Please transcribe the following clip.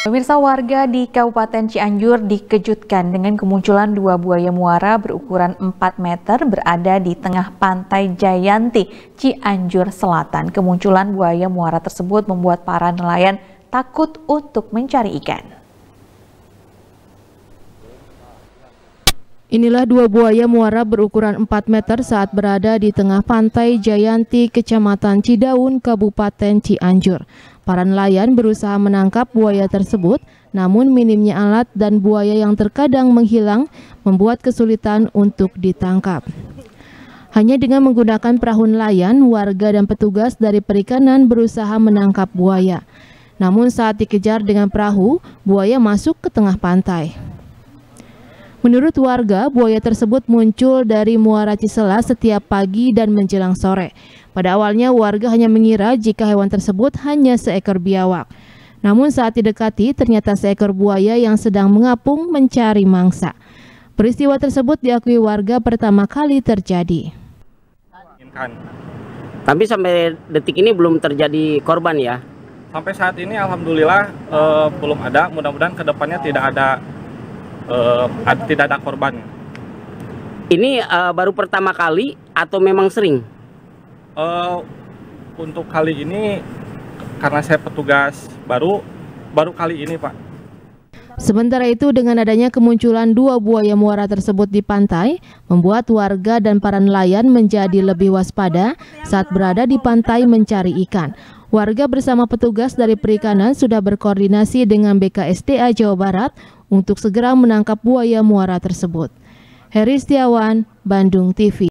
Pemirsa, warga di Kabupaten Cianjur dikejutkan dengan kemunculan dua buaya muara berukuran 4 meter berada di tengah pantai Jayanti, Cianjur Selatan. Kemunculan buaya muara tersebut membuat para nelayan takut untuk mencari ikan. Inilah dua buaya muara berukuran 4 meter saat berada di tengah pantai Jayanti, Kecamatan Cidaun, Kabupaten Cianjur. Para nelayan berusaha menangkap buaya tersebut, namun minimnya alat dan buaya yang terkadang menghilang membuat kesulitan untuk ditangkap. Hanya dengan menggunakan perahu nelayan, warga dan petugas dari perikanan berusaha menangkap buaya. Namun saat dikejar dengan perahu, buaya masuk ke tengah pantai. Menurut warga, buaya tersebut muncul dari Muara Cisela setiap pagi dan menjelang sore. Pada awalnya warga hanya mengira jika hewan tersebut hanya seekor biawak. Namun saat didekati ternyata seekor buaya yang sedang mengapung mencari mangsa. Peristiwa tersebut diakui warga pertama kali terjadi. Tapi sampai detik ini belum terjadi korban ya? Sampai saat ini alhamdulillah belum ada, mudah-mudahan kedepannya tidak ada korban. Ini baru pertama kali atau memang sering? Untuk kali ini karena saya petugas baru kali ini, Pak. Sementara itu, dengan adanya kemunculan dua buaya muara tersebut di pantai, membuat warga dan para nelayan menjadi lebih waspada saat berada di pantai mencari ikan. Warga bersama petugas dari perikanan sudah berkoordinasi dengan BKSDA Jawa Barat untuk segera menangkap buaya muara tersebut. Heri Setiawan, Bandung TV.